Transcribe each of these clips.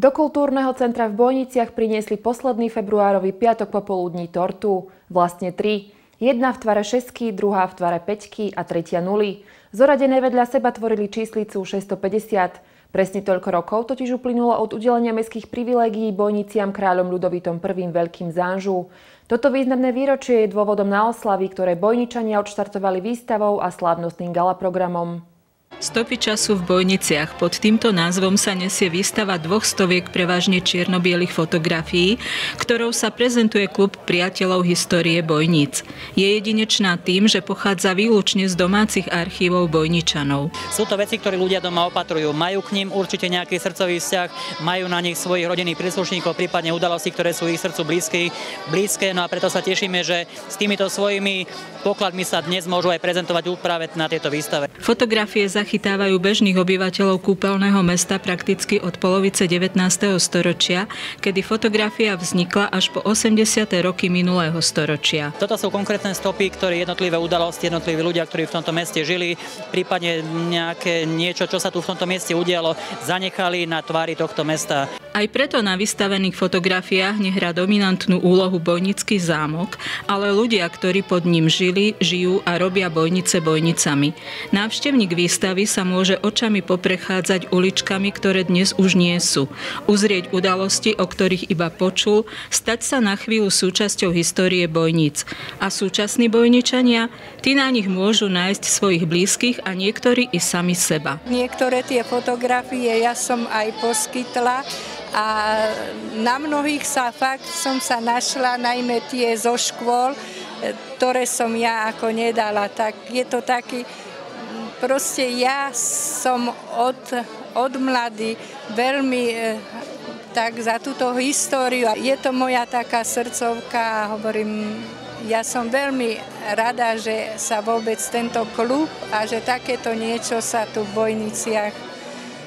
Do kultúrneho centra v Bojniciach priniesli posledný februárový piatok popoludní tortu. Vlastne 3. Jedna v tvare 6, druhá v tvare 5 a tretia 0. Zoradené vedľa seba tvorili číslicu 650. Presne toľko rokov totiž uplynulo od udelenia mestských privilégií Bojniciam kráľom Ľudovítom I. Veľkým z Anžu. Toto významné výročie je dôvodom na oslavy, ktoré Bojničania odštartovali výstavou a slávnostným galaprogramom. Stopy času v Bojniciach. Pod týmto názvom sa nesie výstava 200 prevažne čierno-bielých fotografií, ktorou sa prezentuje klub priateľov histórie Bojníc. Je jedinečná tým, že pochádza výlučne z domácich archívov Bojničanov. Sú to veci, ktoré ľudia doma opatrujú. Majú k ním určite nejaký srdcový vzťah, majú na nich svojich rodinných príslušníkov, prípadne udalosti, ktoré sú ich srdcu blízke. No a preto sa tešíme, že s týmito svojimi pokladmi sa dnes môžu aj prezentovať práve na tejto výstave. Fotografie zachytávajú bežných obyvateľov kúpeľného mesta prakticky od polovice 19. storočia, kedy fotografia vznikla až po 80. roky minulého storočia. Toto sú konkrétne stopy, ktoré jednotlivé udalosti, jednotliví ľudia, ktorí v tomto meste žili, prípadne niečo, čo sa tu v tomto meste udialo, zanechali na tvári tohto mesta. Aj preto na vystavených fotografiách nehrá dominantnú úlohu Bojnický zámok, ale ľudia, ktorí pod ním žili, žijú a robia Bojnice Bojnicami. Návštevník výstavy sa môže očami poprechádzať uličkami, ktoré dnes už nie sú. Uzrieť udalosti, o ktorých iba počul, stať sa na chvíľu súčasťou histórie Bojníc. A súčasní Bojničania, tí na nich môžu nájsť svojich blízkych a niektorí i sami seba. Niektoré tie fotografie ja som aj poskytla a na mnohých som sa našla, najmä tie zo škôl, ktoré som ja ako nedala. Tak je to taký. Proste ja som od mladý veľmi tak za túto históriu. Je to moja taká srdcovka a hovorím, ja som veľmi rada, že sa vôbec tento klub a že takéto niečo sa tu v Bojniciach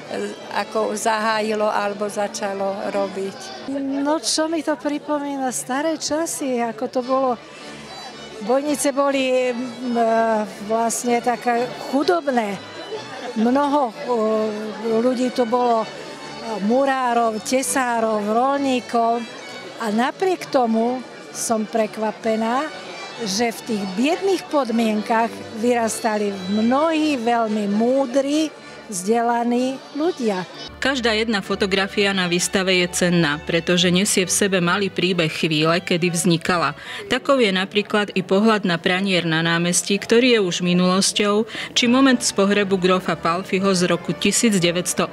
ako zahájilo alebo začalo robiť. No čo mi to pripomína? Staré časy, ako to bolo. Bojnice boli vlastne také chudobné. Mnoho ľudí tu bolo murárov, tesárov, roľníkov a napriek tomu som prekvapená, že v tých biedných podmienkach vyrastali mnohí veľmi múdri, vzdelaní ľudia. Každá jedna fotografia na výstave je cenná, pretože nesie v sebe malý príbeh chvíle, kedy vznikala. Takou je napríklad i pohľad na pranier na námestí, ktorý je už minulosťou, či moment z pohrebu grofa Palfiho z roku 1908.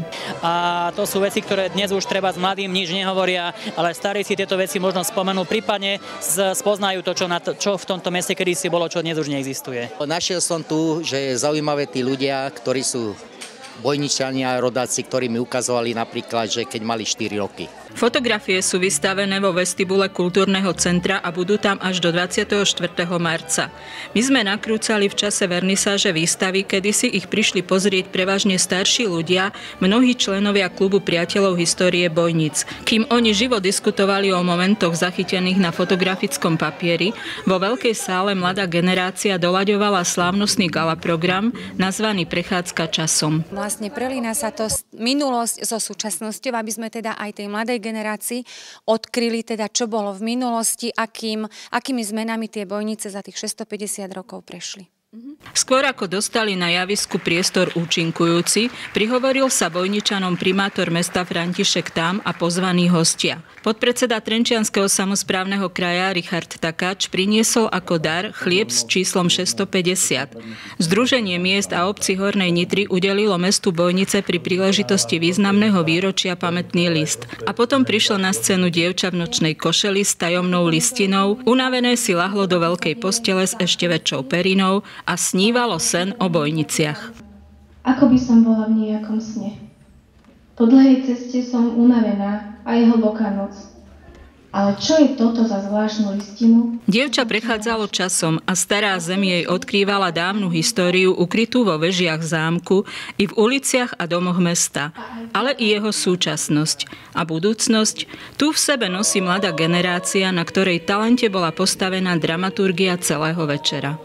A to sú veci, ktoré dnes už treba s mladým nič nehovoria, ale starí si tieto veci možno spomenú, prípadne spoznajú to, čo v tomto meste kedysi bolo, čo dnes už neexistuje. Našiel som tu, že je zaujímavé tí ľudia, ktorí sú Bojničania, rodáci, ktorí mi ukazovali napríklad, že keď mali 4 roky. Fotografie sú vystavené vo vestibule kultúrneho centra a budú tam až do 24. marca. My sme nakrúcali v čase vernisáže výstavy, kedy si ich prišli pozrieť prevažne starší ľudia, mnohí členovia klubu priateľov histórie Bojníc. Kým oni živo diskutovali o momentoch zachytených na fotografickom papieri, vo veľkej sále mladá generácia doľaďovala slávnostný galaprogram nazvaný Prechádzka časom. Vlastne prelína sa to minulosť so súčasnosťou, aby sme teda aj tej mladej generácii odkryli teda, čo bolo v minulosti, akými zmenami tie Bojnice za tých 650 rokov prešli. Skôr ako dostali na javisku priestor účinkujúci, prihovoril sa Bojničanom primátor mesta František Tam a pozvaní hostia. Podpredseda Trenčianskeho samosprávneho kraja Richard Takáč priniesol ako dar chlieb s číslom 650. Združenie miest a obcí Hornej Nitry udelilo mestu Bojnice pri príležitosti významného výročia pamätný list. A potom prišlo na scénu dievča v nočnej košeli s tajomnou listinou, unavené si lahlo do veľkej postele s ešte väčšou perinou a snívalo sen o Bojniciach. Ako by som bola v nejakom sne. Po dlhej ceste som unavená a je hlboká noc. Ale čo je toto za zvláštnu listinu? Dievča prechádzalo časom a stará zem jej odkrývala dávnu históriu ukrytú vo vežiach zámku i v uliciach a domoch mesta, ale i jeho súčasnosť a budúcnosť. Tu v sebe nosí mladá generácia, na ktorej talente bola postavená dramaturgia celého večera.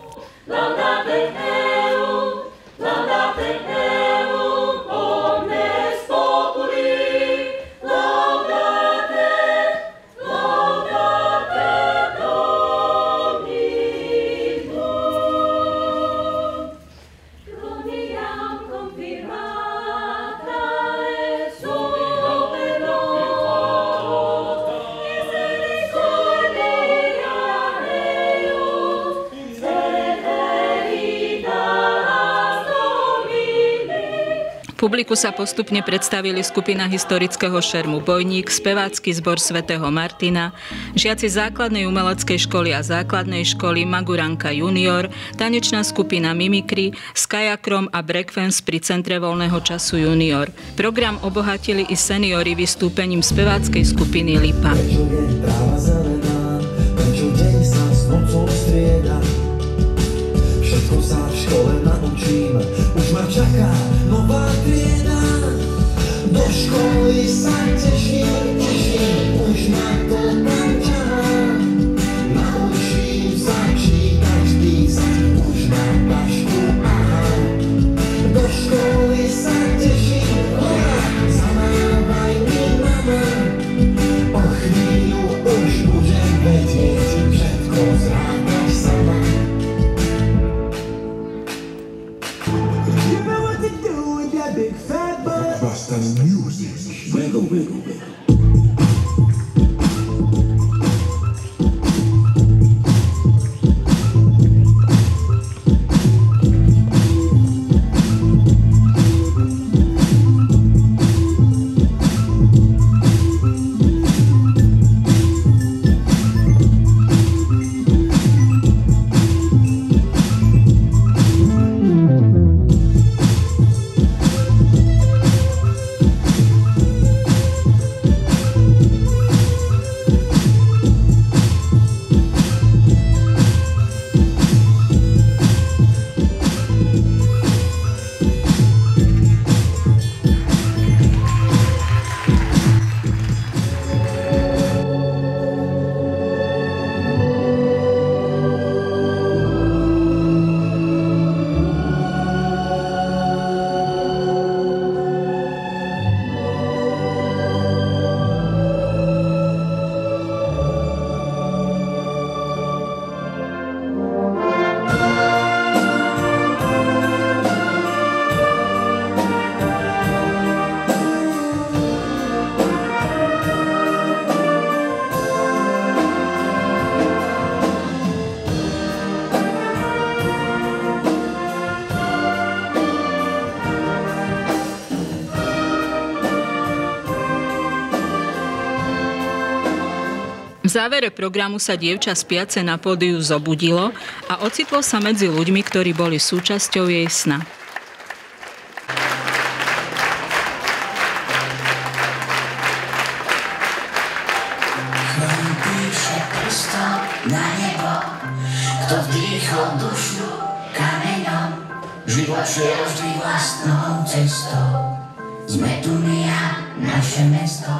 Publiku sa postupne predstavili skupina historického šermu Bojník, spevácky zbor svätého Martina, žiaci základnej umeleckej školy a základnej školy Maguranka junior, tanečná skupina Mimikry, Skyakrom a Breakfans pri Centre voľného času junior. Program obohatili i seniori vystúpením speváckej skupiny Lipa. Všetko sa v škole naučím, už ma čaká nová trieda. Do školy sa teším, už ma to tam ťahá. Naučím sa čítať, písať, už mám pašku, aha. Do školy sa teším, hora, zamávaj mi mama. O chvíľu už budem vedieť, všetko zrátaš sama. Big fat butt. Basta music. Wiggle, wiggle, wiggle. V závere programu sa dievča spiace na pódiu zobudilo a ocitlo sa medzi ľuďmi, ktorí boli súčasťou jej sna. Chrám píše prstom na nebo, kto vdýchol dušu kameňom, život šiel vždy vlastnou cestou. Sme tu my a naše mesto.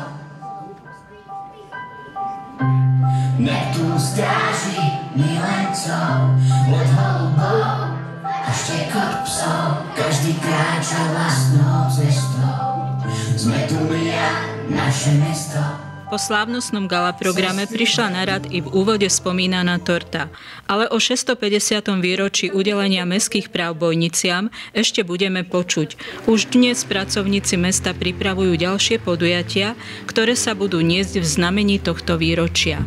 Neptún stráži milencov, let holubov a štekot psov, každý kráča vlastnou cestou. Sme tu my a naše mesto. Po slávnostnom gala programe prišla na rad i v úvode spomínaná torta. Ale o 650. výročí udelenia mestských práv Bojniciam ešte budeme počuť. Už dnes pracovníci mesta pripravujú ďalšie podujatia, ktoré sa budú niesť v znamení tohto výročia.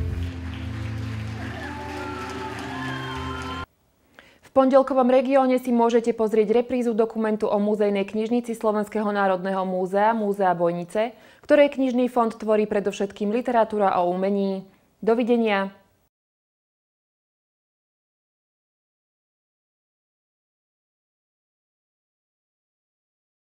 V pondelkovom regióne si môžete pozrieť reprízu dokumentu o muzejnej knižnici Slovenského národného múzea, Múzea Bojnice, ktorej knižný fond tvorí predovšetkým literatúra o umení. Dovidenia.